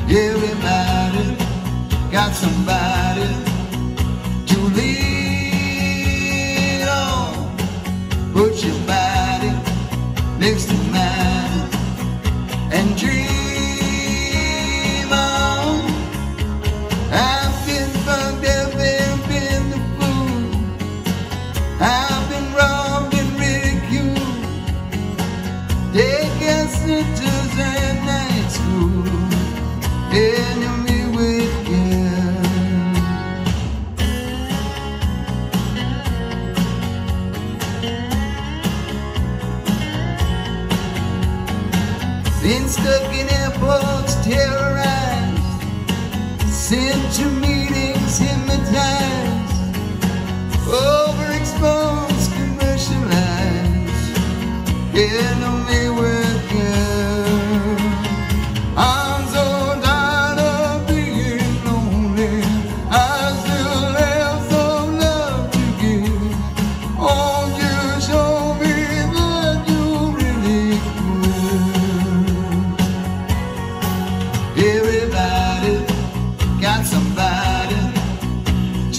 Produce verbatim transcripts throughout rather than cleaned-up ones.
Everybody got somebody to lean on. Put your body next to mine and dream on. I've been bugged up and been the fool. I've been robbed and ridiculed. Take us to Tuesday night school. Enemy with you. Been stuck in airports, terrorized, sent to meetings, hypnotized, overexposed, commercialized. Enemy with you. I'm so tired of being lonely. I still have some love to give. Won't you show me that you really could? Everybody got somebody to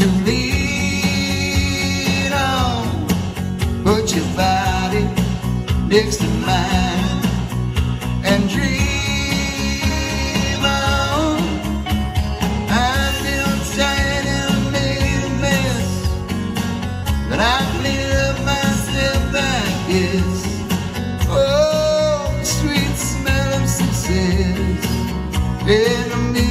lean on. Put your body next to mine and dream on. I've been tired and made a mess, but I cleaned up myself, I guess. Oh, the sweet smell of success. Enemy